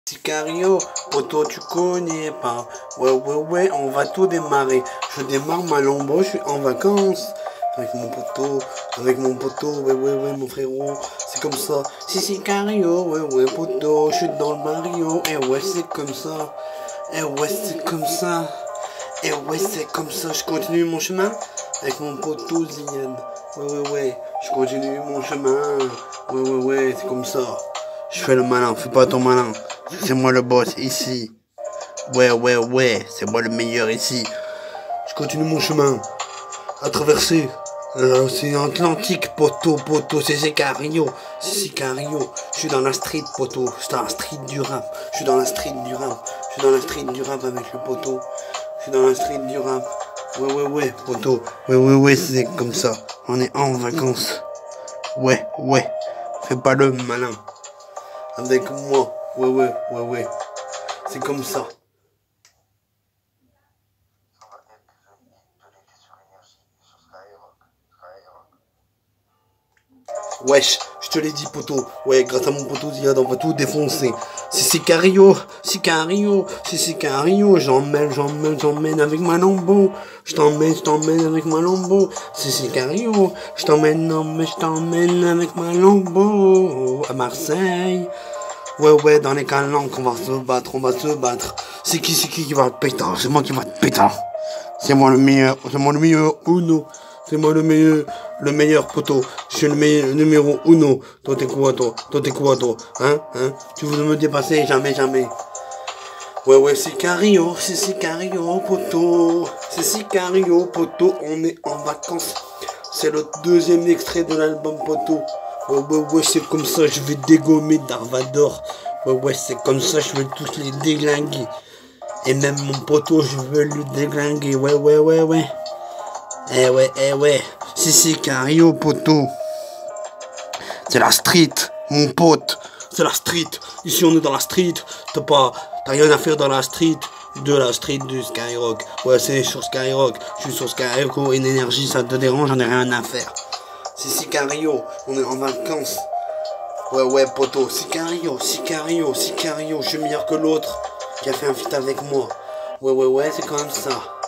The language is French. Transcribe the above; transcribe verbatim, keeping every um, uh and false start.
Sicario, poto tu connais pas. Ouais ouais ouais, on va tout démarrer. Je démarre ma lambeau, je suis en vacances. Avec mon poteau, avec mon poteau, ouais ouais ouais mon frérot. C'est comme ça. Si Sicario, ouais ouais poteau, je suis dans le Mario. Et ouais c'est comme ça. Et ouais c'est comme ça. Et ouais c'est comme ça. Je continue mon chemin avec mon poteau Zian. Ouais ouais ouais, je continue mon chemin. Ouais ouais ouais, c'est comme ça. Je fais le malin, fais pas ton malin. C'est moi le boss ici. Ouais, ouais, ouais, c'est moi le meilleur ici. Je continue mon chemin. À traverser l'océan Atlantique, poteau, poteau, c'est Sicario. C'est Sicario. Je suis dans la street, poteau. Je suis dans la street du rap. Je suis dans la street du rap. Je suis dans la street du rap avec le poteau. Je suis dans la street du rap. Ouais, ouais, ouais, poteau. Ouais, ouais, ouais, c'est comme ça. On est en vacances. Ouais, ouais. Fais pas le malin. Avec moi. Ouais, ouais, ouais, ouais. C'est comme ça. Wesh, je te l'ai dit poteau. Ouais, grâce à mon poteau Ziad, on va tout défoncer. C'est Sicario, Sicario, c'est Sicario. J'emmène, j'emmène, j'emmène avec ma lambeau. Je t'emmène, je t'emmène avec ma lambeau. C'est Sicario. Je t'emmène, non mais je t'emmène avec ma lambeau. À Marseille. Ouais, ouais, dans les calanques, on va se battre, on va se battre. C'est qui, c'est qui qui va te péter? C'est moi qui va te péter. C'est moi le meilleur, c'est moi le meilleur Uno. C'est moi le meilleur, le meilleur poteau. Je suis le meilleur le numéro Uno. Toi t'es quoi toi? Toi t'es quoi toi? Hein? Hein? Tu veux me dépasser? Jamais, jamais. Ouais, ouais, c'est Sicario, c'est Sicario, poteau. C'est Sicario, poteau. On est en vacances. C'est le deuxième extrait de l'album poteau. Ouais, ouais, ouais, c'est comme ça, je vais dégommer Darvador. Ouais, ouais, c'est comme ça, je vais tous les déglinguer. Et même mon poteau, je veux le déglinguer. Ouais, ouais, ouais, ouais. Eh ouais, eh ouais. C'est Sicario, poteau. C'est la street, mon pote. C'est la street. Ici, on est dans la street. T'as pas, t'as rien à faire dans la street. De la street du Skyrock. Ouais, c'est sur Skyrock. Je suis sur Skyrock. Une énergie, ça te dérange, j'en ai rien à faire. C'est Sicario, on est en vacances. Ouais, ouais, poteau. Sicario, Sicario, Sicario. Je suis meilleur que l'autre qui a fait un feat avec moi. Ouais, ouais, ouais, c'est quand même ça.